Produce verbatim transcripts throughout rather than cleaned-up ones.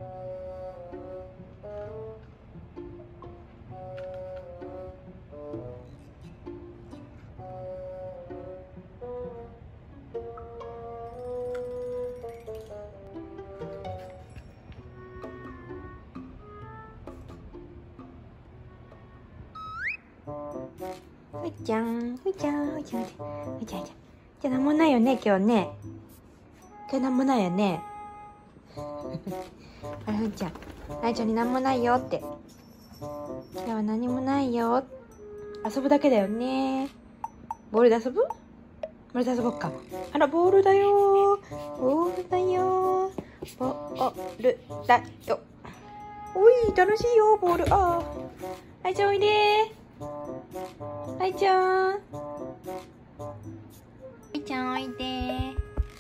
ふいちゃん、ふいちゃん、ふいちゃん、ふいちゃん、ふいちゃん、じゃなんもないよね、今日ね。今日なんもないよね。あれ、ふいちゃん、あいちゃんになんもないよって。今日は何もないよ。遊ぶだけだよね。ボールで遊ぶ？ボールで遊ぼっか。あら、ボールだよ。ボールだよ。ボールだよ。おい、楽しいよ、ボール。ああ。あいちゃんおいでー。あいちゃん。あいちゃんおいでー。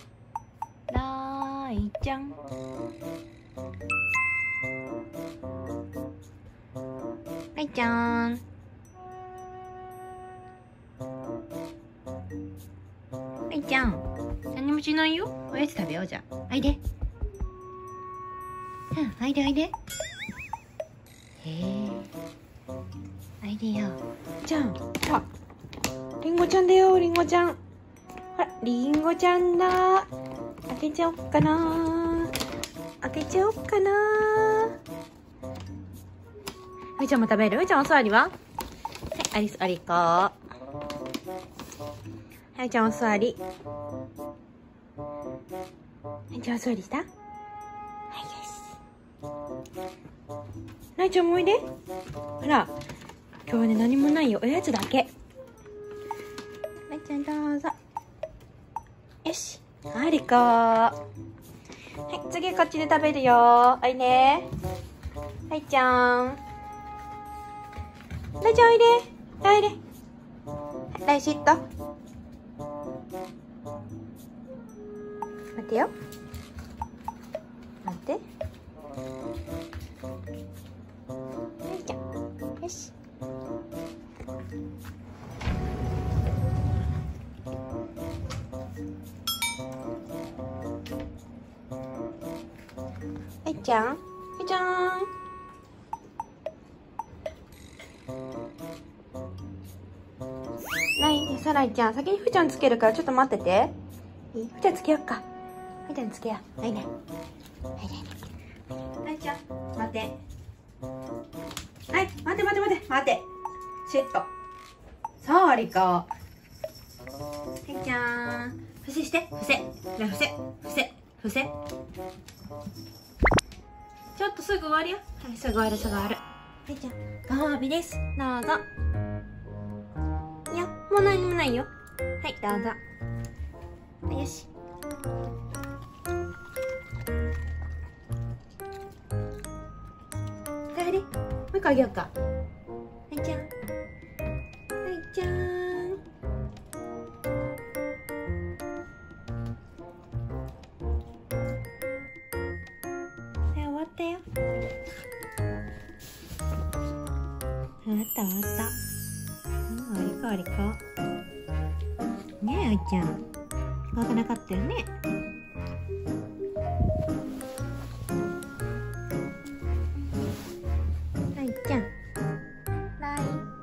あいちゃん。あいちゃん。あいちゃん。何もしないよ。おやつ食べようじゃあ。おいで。うん、おいでおいで。へえ。おいでよ。じゃん。あ、りんごちゃんだよ、りんごちゃん。あら、りんごちゃんだ。開けちゃおっかな。開けちゃおっかな。ふいちゃんも食べる？ふいちゃんお座りは？はい、アリスありこ。はい、ちゃんお座り。はい、ちゃんお座りした？はい、よし。ないちゃんもおいで。ほら、今日はね、何もないよ。おやつだけ。ないちゃんどうぞ。よし。ありこ。はい、次こっちで食べるよ。おいで。はい、ちゃん。ないちゃんおいで。おいで。ライシット。待ってよ。待って。よいしょ。よし。はいちゃん。はいちゃん。ない、さらいちゃん。先にふーちゃんつけるからちょっと待ってて。いい？ふーちゃんつけよっか。ふーちゃんつけよう。はいね。はいね。はいちゃん。待って。はい、待て待て待て。待て。シュッと。そう、ありこ。はいちゃん。伏せして。伏せ。伏せ。伏せ。伏せ。ちょっとすぐ終わるよ。はい、すぐ終わる、すぐ終わる。はいちゃん。ご褒美です。どうぞ。いや、もう何もないよ。はい、どうぞ。はい、よし。帰り。もう一個あげようか。はいちゃん。はいちゃん。はい、終わったよ。終わった終わった。うん、ありこありこ。ねえ、あいちゃん。怖くなかったよね。あいちゃん。ない。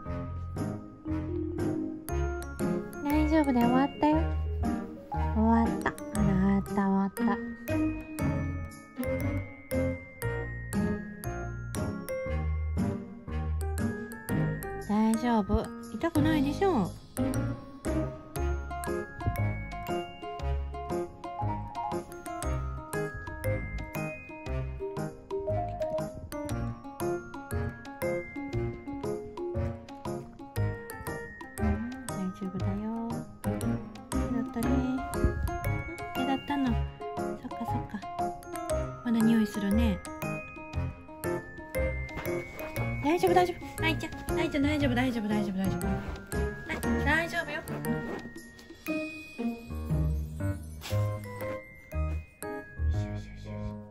大丈夫だよ、終わったよ。終わった。あら、終わった、終わった。大丈夫。痛くないでしょう。大丈夫だよ。だったね。手だったの。そっかそっか。まだ匂いするね。大丈夫大丈夫。あいちゃん、あいちゃん大丈夫大丈夫大丈夫大丈夫。はい、大丈夫よ。よしよしよしよし。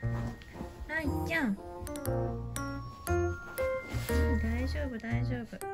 あいちゃん。大丈夫大丈夫。